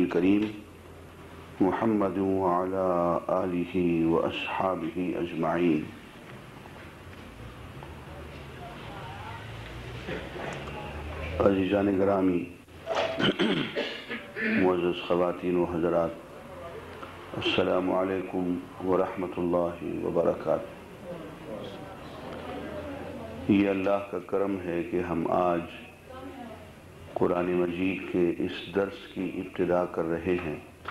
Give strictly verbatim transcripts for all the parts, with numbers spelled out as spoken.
الكريم محمد وعلى آله وأصحابه أجمعين. عزیزان گرامی، معزز خواتین و حضرات، السلام علیکم ورحمۃ اللہ وبرکاتہ۔ یہ اللہ کا کرم ہے کہ ہم آج قرآن مجید کے اس درس کی ابتدا کر رہے ہیں،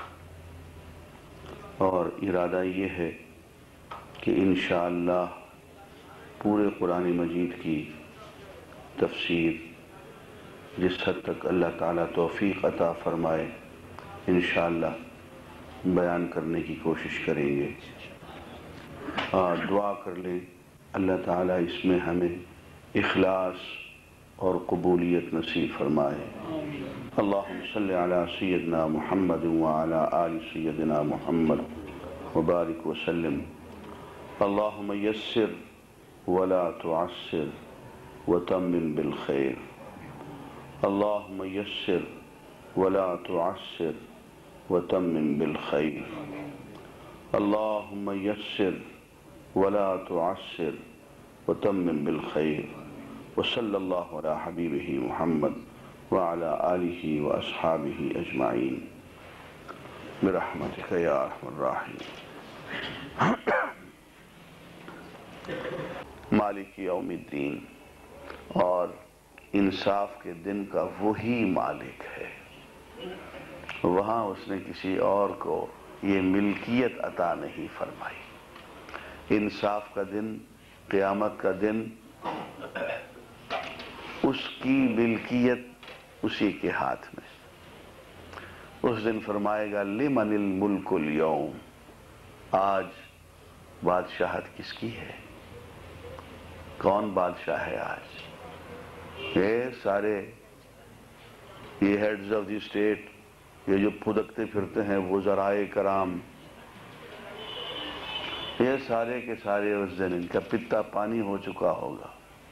اور ارادہ یہ ہے کہ انشاءاللہ پورے قرآن مجید کی تفسیر جس حد تک اللہ تعالیٰ توفیق عطا فرمائے انشاءاللہ بیان کرنے کی کوشش کریں گے۔ اور دعا کر لیں اللہ تعالیٰ اس میں ہمیں اخلاص اور قبولیت نصیب فرمائے۔ اللہم صلی علی سیدنا محمد وعلی آل سیدنا محمد وبارک وسلم۔ اللہم یسر ولا تعسر وتمم بالخیر۔ اللہم یسر ولا تعسر وتمم بالخیر۔ اللہم یسر ولا تعسر وتمم بالخیر۔ وصلی اللہ علی حبیبہ محمد وعلی آلہ واصحابہ اجمعین برحمتک یا ارحم الراحمین۔ مالک یوم الدین، اور انصاف کے دن کا وہی مالک ہے، وہاں اس نے کسی اور کو یہ ملکیت عطا نہیں فرمائی۔ انصاف کا دن، قیامت کا دن، اس کی ملکیت اسی کے ہاتھ میں۔ اس دن فرمائے گا لمن الملک اليوم، آج بادشاہت کس کی ہے؟ کون بادشاہ ہے آج؟ یہ سارے یہ ہیڈز آف دی اسٹیٹ، یہ جو پھدکتے پھرتے ہیں وزرائے کرام، یہ سارے کے سارے اس دن ان کا پتا پانی ہو چکا ہوگا،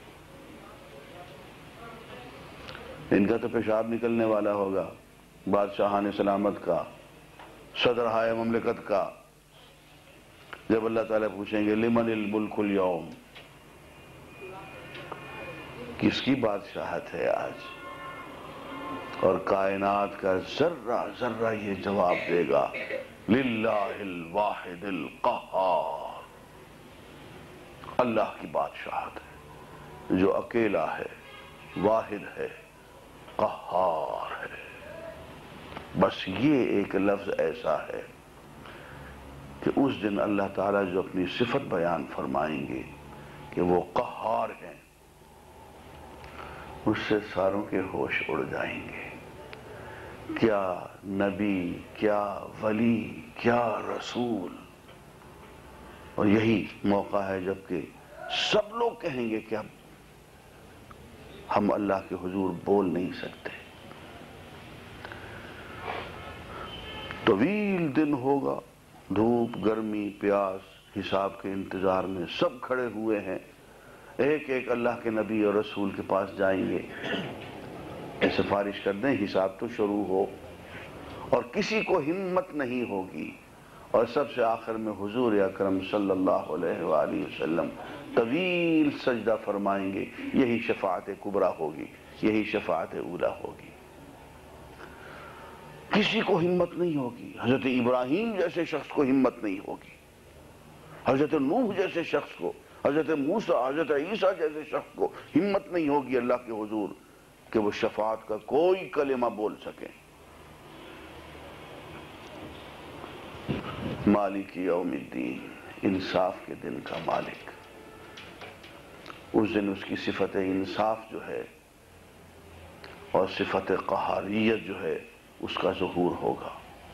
ان کا تو پیشاب نکلنے والا ہوگا، بادشاہان سلامت کا، صدر ہائے مملکت کا۔ جب اللہ تعالیٰ پوچھیں گے لمن الملک اليوم، کس کی بادشاہت ہے آج؟ اور کائنات کا ذرہ ذرہ یہ جواب دے گا للہ الواحد القہار، اللہ کی بادشاہت ہے جو اکیلا ہے، واحد ہے، قہار ہے۔ بس یہ ایک لفظ ایسا ہے کہ اس دن اللہ تعالیٰ جو اپنی صفت بیان فرمائیں گے کہ وہ قہار ہیں، اس سے ساروں کے ہوش اڑ جائیں گے۔ کیا نبی، کیا ولی، کیا رسول! اور یہی موقع ہے جبکہ سب لوگ کہیں گے کہ اب ہم اللہ کے حضور بول نہیں سکتے۔ طویل دن ہوگا، دھوپ، گرمی، پیاس، حساب کے انتظار میں سب کھڑے ہوئے ہیں، ایک ایک اللہ کے نبی اور رسول کے پاس جائیں گے، سفارش کر دیں حساب تو شروع ہو، اور کسی کو ہمت نہیں ہوگی، اور سب سے آخر میں حضور اکرم صلی اللہ علیہ وآلہ وسلم طویل سجدہ فرمائیں گے۔ یہی شفاعت کبریٰ ہوگی، یہی شفاعت اولیٰ ہوگی۔ کسی کو ہمت نہیں ہوگی، حضرت ابراہیم جیسے شخص کو ہمت نہیں ہوگی، حضرت نوح جیسے شخص کو، حضرت موسیٰ، حضرت عیسیٰ جیسے شخص کو ہمت نہیں ہوگی اللہ کے حضور کہ وہ شفاعت کا کوئی کلمہ بول سکیں۔ مالک یوم الدین، انصاف کے دن کا مالک۔ اس دن اس کی صفت انصاف جو ہے اور صفت قہاریت جو ہے اس کا ظہور ہوگا۔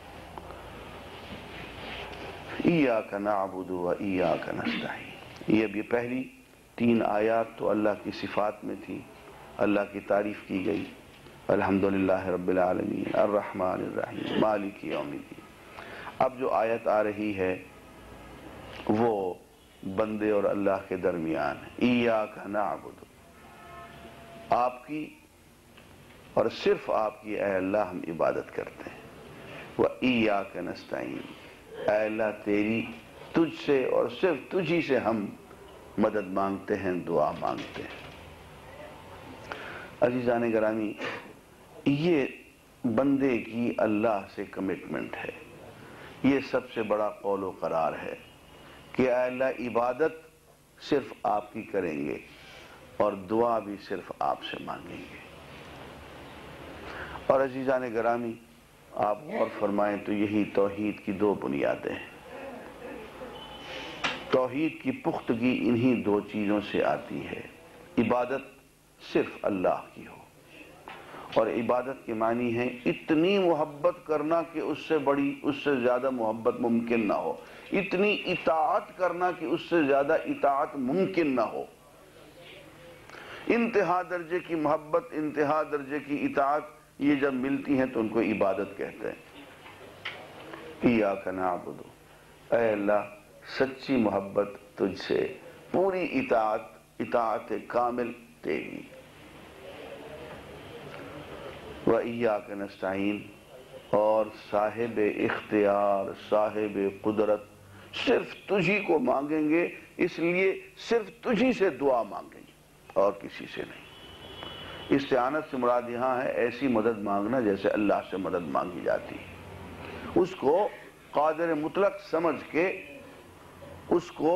ایاک نعبد و ایاک نستعین، یہ بھی پہلی تین آیات تو اللہ کی صفات میں تھی، اللہ کی تعریف کی گئی، الحمدللہ رب العالمین الرحمن الرحیم مالک یوم الدین۔ اب جو آیت آ رہی ہے وہ بندے اور اللہ کے درمیان ہے۔ ایاک نعبد، آپ کی اور صرف آپ کی اے اللہ ہم عبادت کرتے ہیں۔ وَإِيَّاكَ نَسْتَعِينُ، اے اللہ تیری تجھ سے اور صرف تجھی سے ہم مدد مانگتے ہیں، دعا مانگتے ہیں۔ عزیزان گرامی، یہ بندے کی اللہ سے کمٹمنٹ ہے، یہ سب سے بڑا قول و قرار ہے کہ اے اللہ عبادت صرف آپ کی کریں گے اور دعا بھی صرف آپ سے مانگیں گے۔ اور عزیزان گرامی، آپ غور فرمائیں تو یہی توحید کی دو بنیادیں ہیں۔ توحید کی پختگی انہی دو چیزوں سے آتی ہے، عبادت صرف اللہ کی ہو، اور عبادت کے معنی ہے اتنی محبت کرنا کہ اس سے بڑی اس سے زیادہ محبت ممکن نہ ہو، اتنی اطاعت کرنا کہ اس سے زیادہ اطاعت ممکن نہ ہو، انتہا درجے کی محبت، انتہا درجے کی اطاعت، یہ جب ملتی ہیں تو ان کو عبادت کہتے ہیں۔ ایاک نعبد، اے اللہ سچی محبت تجھ سے، پوری اطاعت، اطاعت کامل تیری۔ وَإِيَّاكَ نَسْتَعِينُ، اور صاحب اختیار، صاحب قدرت صرف تجھی کو مانگیں گے، اس لیے صرف تجھی سے دعا مانگیں گے اور کسی سے نہیں۔ استعانت سے مراد یہاں ہے ایسی مدد مانگنا جیسے اللہ سے مدد مانگی جاتی ہے، اس کو قادر مطلق سمجھ کے، اس کو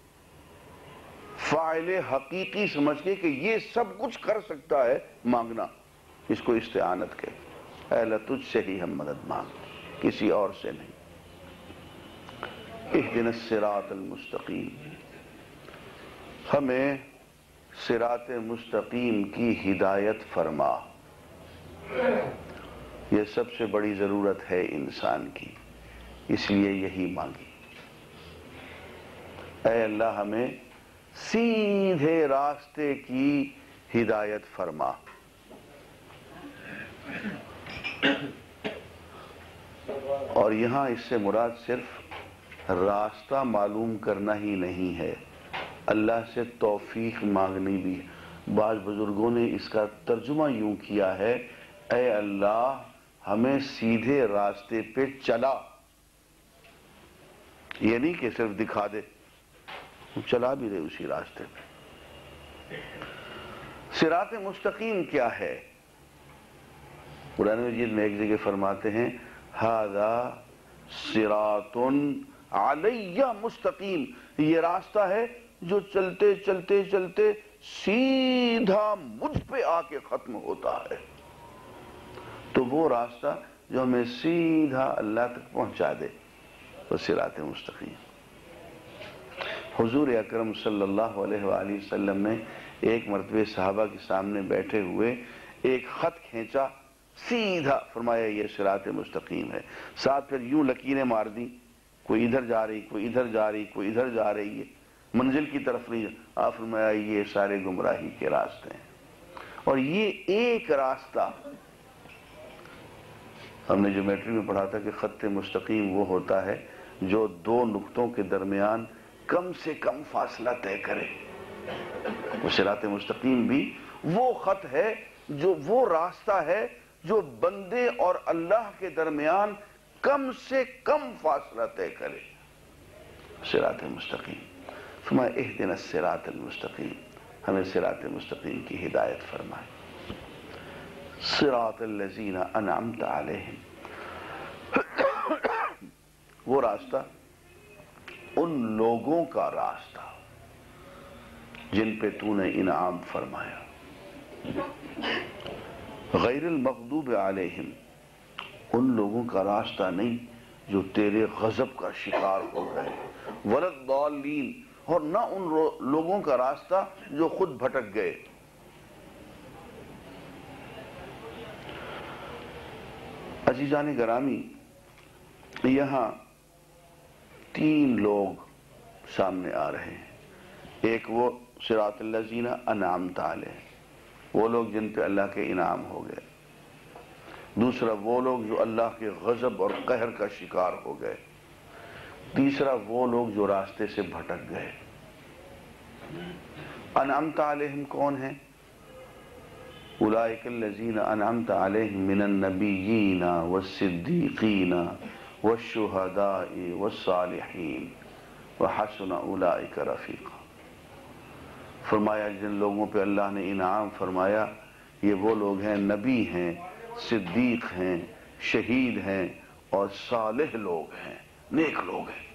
فاعل حقیقی سمجھ کے کہ یہ سب کچھ کر سکتا ہے، مانگنا، اس کو استعانت کہتے ہیں۔ اے اللہ تجھ سے ہی ہم مدد مانگ، کسی اور سے نہیں۔ اہدنا الصراط المستقیم، ہمیں صراط مستقیم کی ہدایت فرما، یہ سب سے بڑی ضرورت ہے انسان کی، اس لیے یہی مانگی۔ اے اللہ ہمیں سیدھے راستے کی ہدایت فرما۔ اور یہاں اس سے مراد صرف راستہ معلوم کرنا ہی نہیں ہے، اللہ سے توفیق مانگنی بھی ہے۔ بعض بزرگوں نے اس کا ترجمہ یوں کیا ہے، اے اللہ ہمیں سیدھے راستے پہ چلا، یہ نہیں کہ صرف دکھا دے، چلا بھی رہے اسی راستے پہ۔ صراط مستقیم کیا ہے؟ قرآن مجید میں ایک جگہ فرماتے ہیں ھذا صراط علی مستقیم، یہ راستہ ہے جو چلتے چلتے چلتے سیدھا مجھ پہ آ کے ختم ہوتا ہے۔ تو وہ راستہ جو ہمیں سیدھا اللہ تک پہنچا دے، وہ صراط مستقیم۔ حضور اکرم صلی اللہ علیہ وآلہ وسلم نے ایک مرتبہ صحابہ کے سامنے بیٹھے ہوئے ایک خط کھینچا، سیدھا، فرمایا یہ صراط مستقیم ہے، ساتھ پھر یوں لکیریں مار دیں، کوئی ادھر جا رہی، کوئی ادھر جا رہی، کوئی ادھر جا رہی ہے، منزل کی طرف نہیں۔ آپ فرمایا یہ سارے گمراہی کے راستے ہیں، اور یہ ایک راستہ، ہم نے جیومیٹری میں پڑھا تھا کہ خط مستقیم وہ ہوتا ہے جو دو نقطوں کے درمیان کم سے کم فاصلہ طے کرے۔ وہ صراط مستقیم بھی وہ خط ہے، جو وہ راستہ ہے جو بندے اور اللہ کے درمیان کم سے کم فاصلہ طے کرے، صراط مستقیم۔ فرمایا اہدنا الصراط المستقیم، ہمیں صراط مستقیم کی ہدایت فرمائے۔ صراط الذین انعمت علیہم، وہ راستہ، ان لوگوں کا راستہ جن پہ تو نے انعام فرمایا۔ غیر المغضوب علیہم، ان لوگوں کا راستہ نہیں جو تیرے غضب کا شکار ہو گئے، ولا الضالین، اور نہ ان لوگوں کا راستہ جو خود بھٹک گئے۔ عزیزان گرامی، یہاں تین لوگ سامنے آ رہے ہیں، ایک وہ صراط الذین انعمت علیہم، وہ لوگ جن پہ اللہ کے انعام ہو گئے، دوسرا وہ لوگ جو اللہ کے غضب اور قہر کا شکار ہو گئے، تیسرا وہ لوگ جو راستے سے بھٹک گئے۔ انعمت علیہم کون ہیں؟ اولئک الذین انعمت علیہم من النبیین والصدیقین والشہداء والصالحین وحسن اولئک رفیقا۔ فرمایا جن لوگوں پہ اللہ نے انعام فرمایا یہ وہ لوگ ہیں، نبی ہیں، صدیق ہیں، شہید ہیں اور صالح لوگ ہیں، نیک لوگ ہیں۔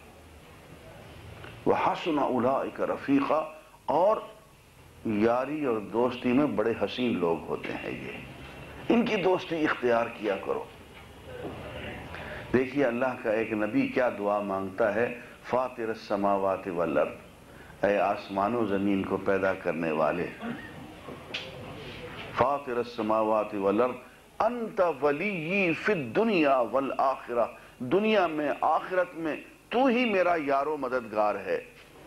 وحسن اولئک رفیقا، اور یاری اور دوستی میں بڑے حسین لوگ ہوتے ہیں یہ، ان کی دوستی اختیار کیا کرو۔ دیکھیے اللہ کا ایک نبی کیا دعا مانگتا ہے، فاطر السماوات والارض، اے آسمان و زمین کو پیدا کرنے والے، فاطر السماوات والارض انت ولی فی الدنیا والآخرہ، دنیا میں آخرت میں تو ہی میرا یار و مددگار ہے۔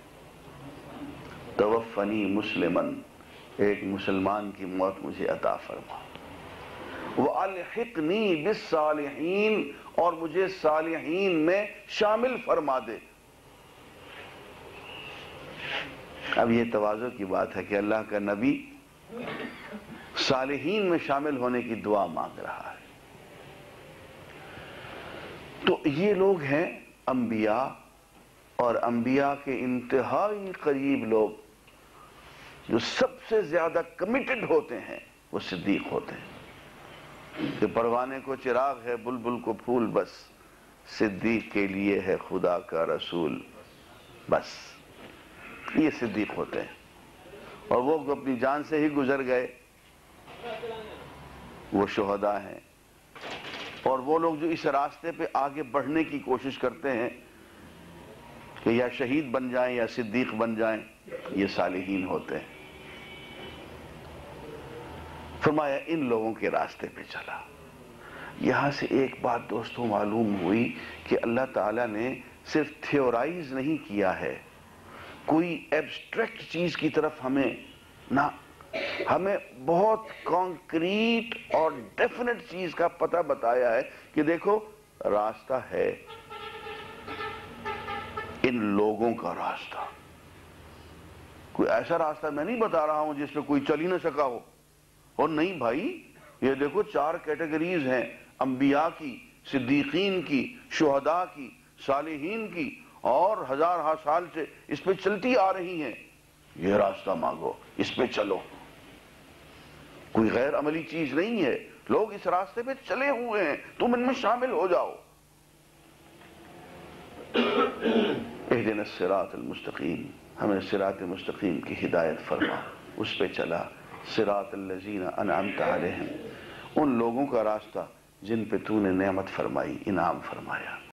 توفنی مسلمن، ایک مسلمان کی موت مجھے عطا فرما، وَأَلْحِقْنِي بِالصَّالِحِينَ، اور مجھے صالحین میں شامل فرما دے۔ اب یہ تواضع کی بات ہے کہ اللہ کا نبی صالحین میں شامل ہونے کی دعا مانگ رہا ہے۔ تو یہ لوگ ہیں انبیاء، اور انبیاء کے انتہائی قریب لوگ جو سب سے زیادہ کمیٹڈ ہوتے ہیں وہ صدیق ہوتے ہیں، کہ پروانے کو چراغ ہے بلبل کو پھول بس، صدیق کے لیے ہے خدا کا رسول بس، یہ صدیق ہوتے ہیں۔ اور وہ اپنی جان سے ہی گزر گئے وہ شہداء ہیں۔ اور وہ لوگ جو اس راستے پہ آگے بڑھنے کی کوشش کرتے ہیں کہ یا شہید بن جائیں یا صدیق بن جائیں، یہ صالحین ہوتے ہیں۔ فرمایا ان لوگوں کے راستے پہ چلا۔ یہاں سے ایک بات دوستوں معلوم ہوئی کہ اللہ تعالیٰ نے صرف تھیورائز نہیں کیا ہے، کوئی ایبسٹریکٹ چیز کی طرف ہمیں نہ، ہمیں بہت کانکریٹ اور ڈیفینٹ چیز کا پتہ بتایا ہے کہ دیکھو راستہ ہے، ان لوگوں کا راستہ، کوئی ایسا راستہ میں نہیں بتا رہا ہوں جس پہ کوئی چل ہی نہ سکا ہو۔ اور نہیں بھائی، یہ دیکھو چار کیٹیگریز ہیں، انبیاء کی، صدیقین کی، شہداء کی، صالحین کی، اور ہزار ہا سال سے اس پہ چلتی آ رہی ہیں۔ یہ راستہ مانگو، اس پہ چلو، کوئی غیر عملی چیز نہیں ہے، لوگ اس راستے پہ چلے ہوئے ہیں، تم ان میں شامل ہو جاؤ۔ اہدنا الصراط المستقیم، ہمیں صراط مستقیم کی ہدایت فرما، اس پہ چلا۔ صراط الذین انعمت علیہم، ان لوگوں کا راستہ جن پہ تو نے نعمت فرمائی، انعام فرمایا۔